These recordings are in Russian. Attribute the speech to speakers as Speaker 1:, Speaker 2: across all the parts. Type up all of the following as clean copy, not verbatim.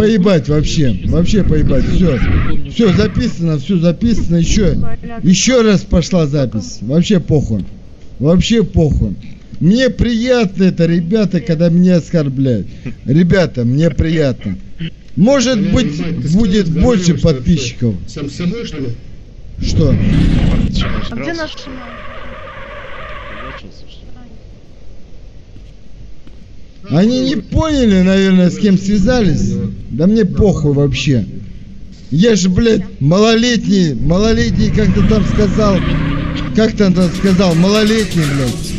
Speaker 1: поебать вообще. Вообще поебать. Все записано, еще раз пошла запись. Вообще похуй. Вообще похуй. Мне приятно это, ребята, когда меня оскорбляют. Ребята, мне приятно. Может быть, будет больше подписчиков.
Speaker 2: Сам с собой, что ли?
Speaker 1: Что?
Speaker 3: А где наш...
Speaker 1: Они не поняли, наверное, с кем связались. Да мне похуй вообще. Я же, блядь, малолетний, как ты там сказал. Как ты там сказал, малолетний, блядь.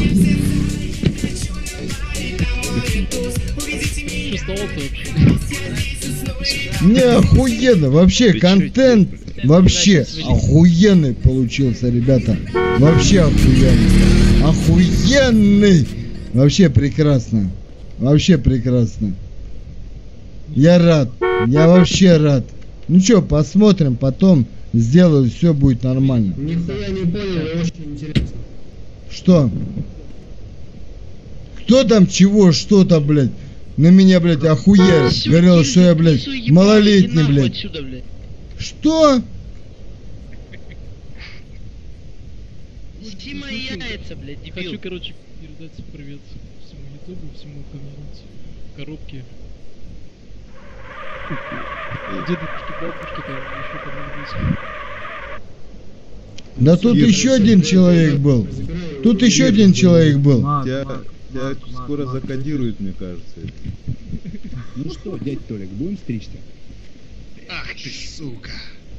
Speaker 1: Мне охуенно, вообще контент вообще охуенный получился, ребята. Вообще охуенный. Охуенный. Вообще прекрасно. Вообще прекрасно. Я рад. Я вообще рад. Ну что, посмотрим, потом сделаю, все будет нормально.
Speaker 2: Нихуя не понял, очень интересно.
Speaker 1: Что? Кто там чего, что-то, блядь? На меня, блядь, охуел. Говорил, что я, блядь, малолетний, блядь. Что?
Speaker 4: Неси мои яйца, блядь, дебил.
Speaker 5: Хочу, короче, передать привет всему ютубу, всему комьюнити. Коробки. Дедушки, бабушки, там еще кому-нибудь.
Speaker 1: Да тут еще один человек был. Тут еще один человек был.
Speaker 6: Тебя скоро закодируют, мне кажется.
Speaker 7: Ну что, дядь Толик, будем стричься?
Speaker 2: Ах ты, сука.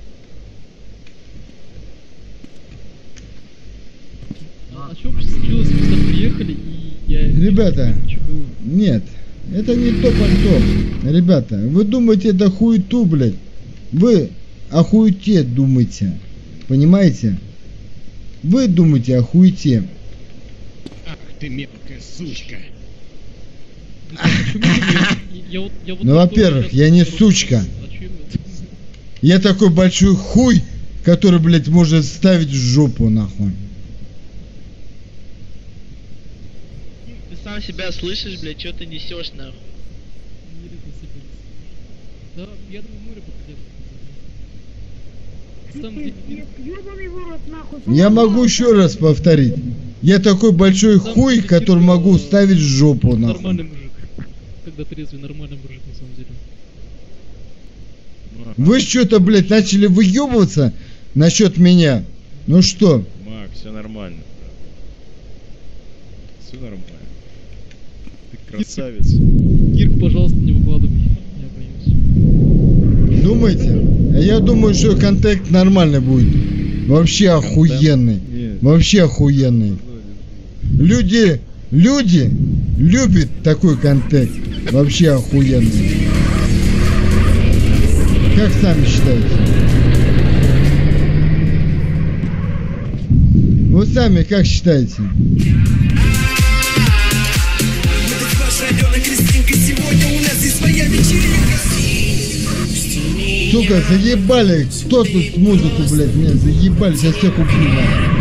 Speaker 5: А что случилось? Мы сюда приехали и я...
Speaker 1: Ребята, нет, это не то пальто. Ребята, вы думаете, это хуету, блядь. Вы о хуете думаете. Понимаете? Вы думаете о хуете.
Speaker 7: Ах ты мелкая сучка.
Speaker 1: Ну, во-первых, я не сучка. Я такой большой хуй, который, блядь, может ставить в жопу, нахуй.
Speaker 4: Ты сам себя слышишь, блядь, что ты несешь, нахуй?
Speaker 5: Да, я думаю, море покидет.
Speaker 1: Я могу еще раз повторить. Я такой большой хуй, который могу ставить в жопу, нахуй.
Speaker 5: Нормальный мужик. Когда трезвый, нормальный мужик, на самом деле.
Speaker 1: Вы что-то, блядь, начали выебываться насчет меня. Ну что?
Speaker 6: Мак, все нормально. Все нормально. Ты красавец.
Speaker 5: Кирк, пожалуйста, не выкладывай. Я боюсь.
Speaker 1: Думаете? А я думаю, что контент нормальный будет. Вообще охуенный. Вообще охуенный. Люди любят такой контент. Вообще охуенный. Как сами считаете? Вы сами как считаете? Сука, заебали. Кто тут музыку, блядь, меня заебали. Сейчас все куплю, нахуй.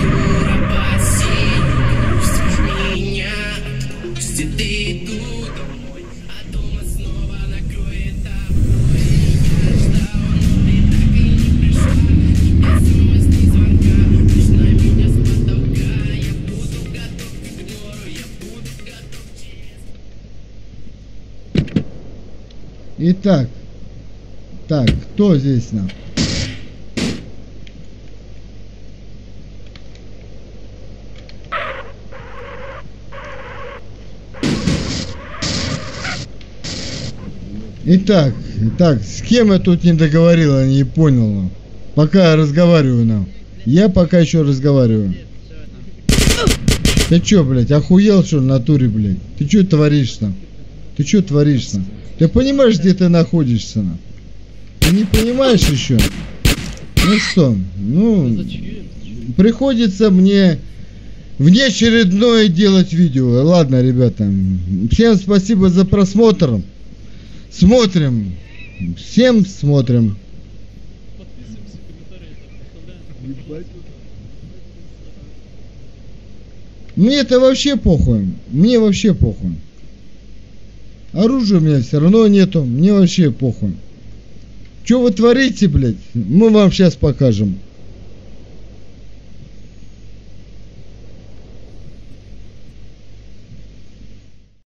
Speaker 1: Итак, кто здесь нам? Итак, с кем я тут не договорил, я не понял. Пока я разговариваю нам. Я пока еще разговариваю. Ты чё, блядь, охуел, что в натуре, блядь? Ты чё творишь там? Ты чё творишь там? Ты понимаешь, где ты находишься? На? Ты не понимаешь еще? Ну что, ну, приходится мне внеочередное делать видео. Ладно, ребята, всем спасибо за просмотр. Смотрим, всем смотрим.
Speaker 5: Подписываемся, комментарии оставляем.
Speaker 1: Мне это вообще похуй. Мне вообще похуй. Оружия у меня все равно нету. Мне вообще похуй. Что вы творите, блядь? Мы вам сейчас покажем.